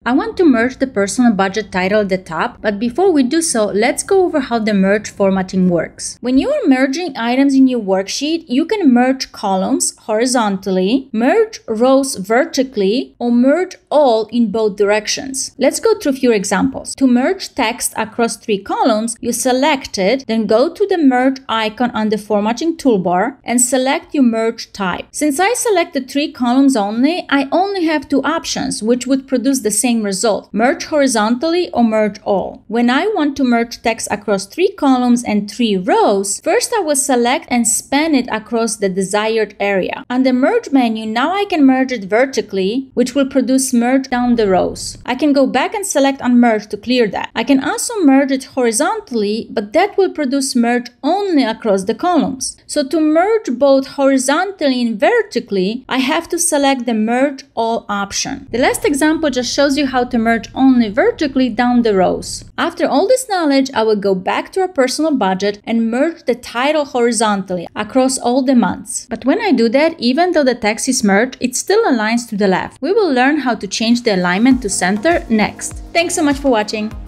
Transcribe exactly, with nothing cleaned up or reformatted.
I want to merge the personal budget title at the top, but before we do so, let's go over how the merge formatting works. When you are merging items in your worksheet, you can merge columns horizontally, merge rows vertically, or merge all in both directions. Let's go through a few examples. To merge text across three columns, you select it, then go to the merge icon on the formatting toolbar and select your merge type. Since I selected three columns only, I only have two options, which would produce the same result: merge horizontally or merge all. When I want to merge text across three columns and three rows, first I will select and span it across the desired area. On the merge menu, now I can merge it vertically, which will produce merge down the rows. I can go back and select Unmerge to clear that. I can also merge it horizontally, but that will produce merge only across the columns. So to merge both horizontally and vertically, I have to select the merge all option. The last example just shows you how to merge only vertically down the rows. After all this knowledge, I will go back to our personal budget and merge the title horizontally across all the months. But when I do that, even though the text is merged, it still aligns to the left. We will learn how to change the alignment to center next. Thanks so much for watching.